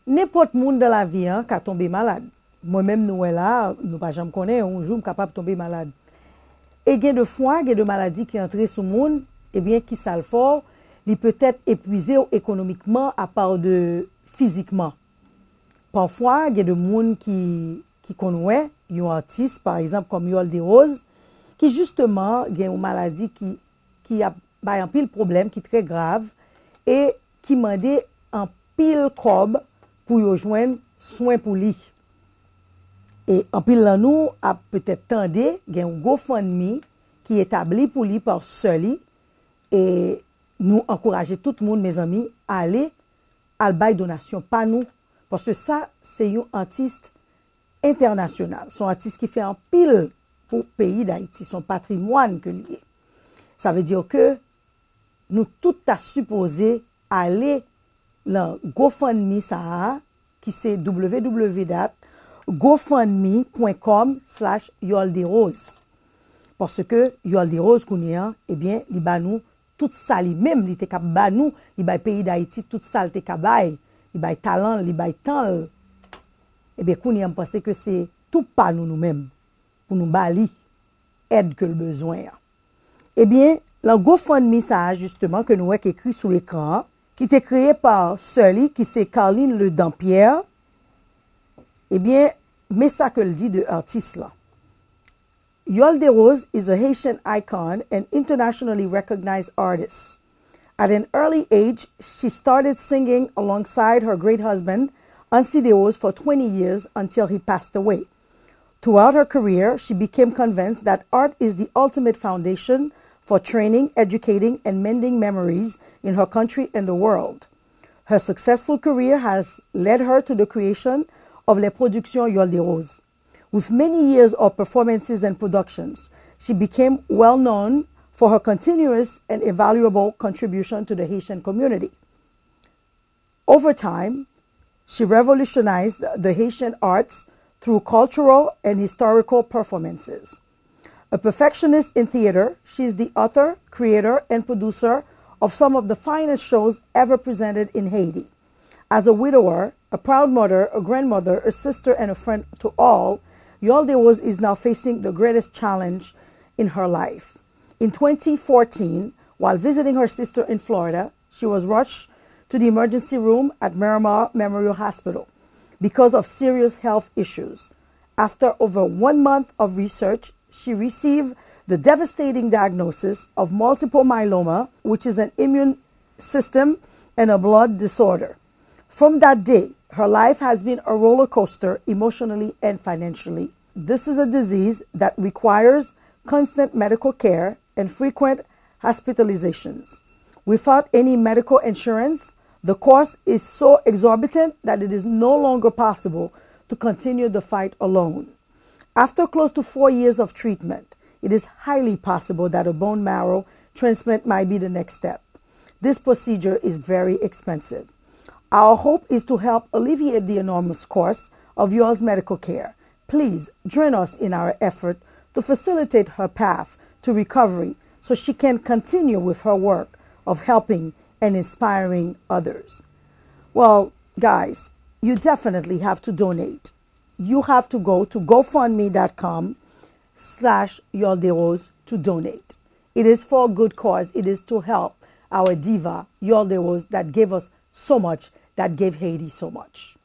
n'importe monde dans la vie hein, qui tomber malade. Moi-même, nous là, nous pas jamais connaître, un jour, capable de tomber malade. Et il y a de fois, il y a de maladies qui entrent sur le monde, eh bien, qui ça le fort, il peut être épuisé économiquement à part de physiquement. Parfois, il y a de monde qui connaît, un artiste, par exemple, comme Yol de Rose, qui justement, il y a une maladie qui a un pile problème, qui est très grave, et qui m'a dit un pile cob pour y joindre soin pour lui. Et en pile là, nous a peut-être tendu, il y a un GoFundMe qui est établi pour lui par Sully, et nous encourager tout le monde, mes amis, à aller à bail donation, pas nous, parce que ça, c'est un artiste international, son artiste qui fait un pile pour le pays d'Haïti, son patrimoine que lié. Ça veut dire que nous tout à supposé aller dans GoFundMe ça qui c'est www.gofundme.com/yolderose parce que Yolderose kounya eh bien li ba nous tout ça li même li te k'ap ba nous li ba pays d'Haïti tout ça te k'ap bay li ba talent li ba temps eh bien kounya me pense que c'est tout pas nous-mêmes pour nous bali aide que le besoin. Eh bien, le GoFundMe, ça justement, que nous avons écrit sur l'écran, qui était créé par Sully, qui c'est Caroline Le Dampierre. Eh bien, mais ça que le dit de artiste là. Yol de Rose is a Haitian icon and internationally recognized artist. At an early age, she started singing alongside her great husband, Ansi de Rose, for 20 years until he passed away. Throughout her career, she became convinced that art is the ultimate foundation for training, educating, and mending memories in her country and the world. Her successful career has led her to the creation of Les Productions Yol de Rose. With many years of performances and productions, she became well known for her continuous and invaluable contribution to the Haitian community. Over time, she revolutionized the Haitian arts through cultural and historical performances. A perfectionist in theater, she is the author, creator, and producer of some of the finest shows ever presented in Haiti. As a widower, a proud mother, a grandmother, a sister, and a friend to all, Yol de Rose is now facing the greatest challenge in her life. In 2014, while visiting her sister in Florida, she was rushed to the emergency room at Miramar Memorial Hospital because of serious health issues. After over 1 month of research, she received the devastating diagnosis of multiple myeloma, which is an immune system and a blood disorder. From that day, her life has been a roller coaster emotionally and financially. This is a disease that requires constant medical care and frequent hospitalizations. Without any medical insurance, the cost is so exorbitant that it is no longer possible to continue the fight alone. After close to 4 years of treatment, it is highly possible that a bone marrow transplant might be the next step. This procedure is very expensive. Our hope is to help alleviate the enormous cost of Yol's medical care. Please join us in our effort to facilitate her path to recovery so she can continue with her work of helping and inspiring others. Well, guys, you definitely have to donate. You have to go to gofundme.com/yolderose to donate. It is for a good cause. It is to help our diva, Yol de Rose, that gave us so much, that gave Haiti so much.